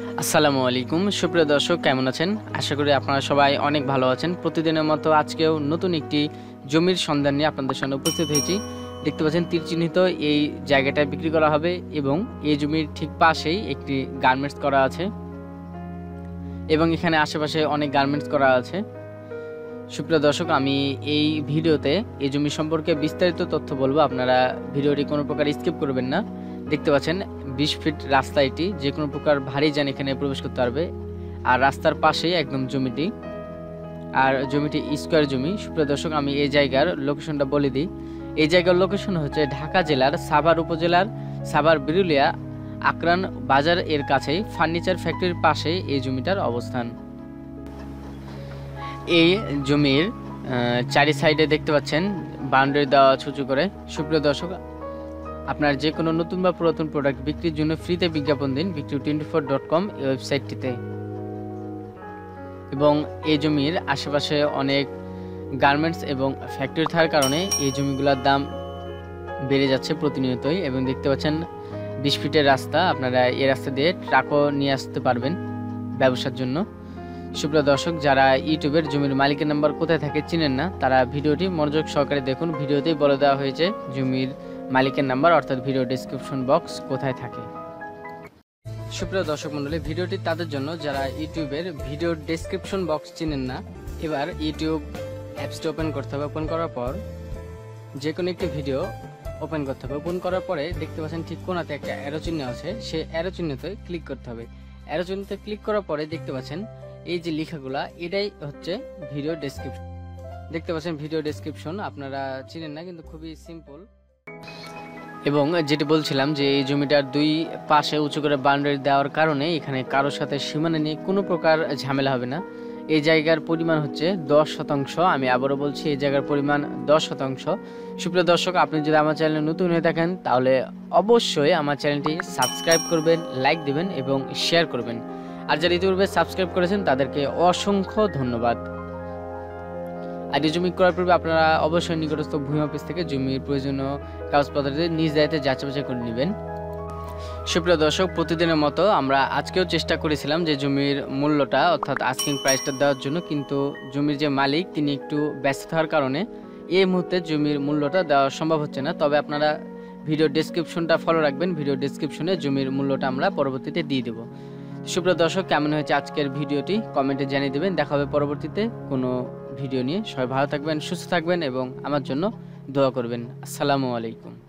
আসসালামু-আলাইকুম সুপ্রিয় দর্শক, কেমন আছেন? আশা করি আপনারা সবাই অনেক ভালো আছেন। প্রতিদিনের মতো আজকেও নতুন একটি জমির সন্ধান নিয়ে আপনাদের সামনে উপস্থিত হয়েছি। দেখতে পাচ্ছেন তীর চিহ্নিত এই জায়গাটা বিক্রি করা হবে এবং এই জমির ঠিক পাশেই একটি গার্মেন্টস করা আছে এবং এখানে আশেপাশে অনেক গার্মেন্টস করা আছে। সুপ্রিয় দর্শক, আমি এই ভিডিওতে এই জমি সম্পর্কে বিস্তারিত তথ্য বলবো। আপনারা ভিডিওটি কোনো প্রকার স্কিপ করবেন না। দেখতে পাচ্ছেন 20 ফিট রাস্তা, এটি যে কোনো প্রকার ভারী যান এখানে প্রবেশ করতে পারবে। আর রাস্তার পাশেই একদম জমিটি, আর জমিটি স্কোয়ার জমি। সুপ্রিয় দর্শক, আমি এই জায়গার লোকেশনটা বলে দিই। এই জায়গার লোকেশন হচ্ছে ঢাকা জেলার সাভার উপজেলার সাভার বিরুলিয়া আকরান বাজার এর কাছেই ফার্নিচার ফ্যাক্টরির পাশেই এই জমিটার অবস্থান। এই জমির চারি সাইডে দেখতে পাচ্ছেন বাউন্ডারি দেওয়া উঁচু করে। সুপ্রিয় দর্শক, আপনার যে কোনো নতুন বা পুরাতন প্রোডাক্ট বিক্রির জন্য ফ্রিতে বিজ্ঞাপন দিন bikri24.com এই ওয়েবসাইটটিতে। এবং এই জমির আশেপাশে অনেক গার্মেন্টস এবং ফ্যাক্টরি থাকার কারণে এই জমিগুলোর দাম বেড়ে যাচ্ছে প্রতিনিয়তই। এবং দেখতে পাচ্ছেন 20 ফিটের রাস্তা, আপনারা এই রাস্তা দিয়ে ট্রাকও নিয়ে আসতে পারবেন ব্যবসার জন্য। সুপ্রিয় দর্শক, যারা ইউটিউবের জমির মালিকের নাম্বার কোথায় থাকে চিনেন না, তারা ভিডিওটি মনোযোগ সহকারে দেখুন। ভিডিওতেই বলে দেওয়া হয়েছে জমির মালিকের নাম্বার, অর্থাৎ ভিডিও ডেসক্রিপশন বক্স কোথায় থাকে। সুপ্রিয় দর্শক মণ্ডলী, ভিডিওটি তাদের জন্য যারা ইউটিউবের ভিডিও ডেসক্রিপশন বক্স চিনেন না। এবার ইউটিউব অ্যাপসটি ওপেন করতে হবে। ওপেন করার পর যে কোনো একটি ভিডিও ওপেন করতে হবে। ওপেন করার পরে দেখতে পাচ্ছেন ঠিক কোণাতে একটা অ্যারো চিহ্ন আছে, সেই অ্যারো চিহ্নতে ক্লিক করতে হবে। অ্যারো চিহ্নতে ক্লিক করার পরে দেখতে পাচ্ছেন এই যে লেখাগুলা, এটাই হচ্ছে ভিডিও ডেসক্রিপশন। দেখতে পাচ্ছেন ভিডিও ডেসক্রিপশন, আপনারা চিনেন না কিন্তু খুবই সিম্পল। এবং যেটি বলছিলাম যে এই জমিটার দুই পাশে উঁচু করে বাউন্ডারি দেওয়ার কারণে এখানে কারোর সাথে সীমানা নিয়ে কোনো প্রকার ঝামেলা হবে না। এই জায়গার পরিমাণ হচ্ছে 10%। আমি আবারও বলছি, এই জায়গার পরিমাণ 10%। সুপ্রিয় দর্শক, আপনি যদি আমার চ্যানেলে নতুন হয়ে থাকেন তাহলে অবশ্যই আমার চ্যানেলটি সাবস্ক্রাইব করবেন, লাইক দিবেন এবং শেয়ার করবেন। আর যারা ইতিপূর্বে সাবস্ক্রাইব করেছেন তাদেরকে অসংখ্য ধন্যবাদ। আর এই জমি করার পূর্বে আপনারা অবশ্যই নিকটস্থ ভূমি অফিস থেকে জমির প্রয়োজনীয় কাগজপত্র নিজ দায়িত্বে যাচাই বাছাই করে নেবেন। সুপ্রিয় দর্শক, প্রতিদিনের মতো আমরা আজকেও চেষ্টা করেছিলাম যে জমির মূল্যটা অর্থাৎ আস্কিং প্রাইসটা দেওয়ার জন্য, কিন্তু জমির যে মালিক তিনি একটু ব্যস্ত থাকার কারণে এই মুহূর্তে জমির মূল্যটা দেওয়া সম্ভব হচ্ছে না। তবে আপনারা ভিডিও ডেসক্রিপশনটা ফলো রাখবেন, ভিডিও ডেসক্রিপশনে জমির মূল্যটা আমরা পরবর্তীতে দিয়ে দেবো। সুপ্রিয় দর্শক, কেমন হয়েছে আজকের ভিডিওটি কমেন্টে জানিয়ে দেবেন। দেখা হবে পরবর্তীতে কোনো ভিডিও নিয়ে। সবাই ভালো থাকবেন, সুস্থ থাকবেন এবং আমার জন্য দোয়া করবেন। আসসালামু আলাইকুম।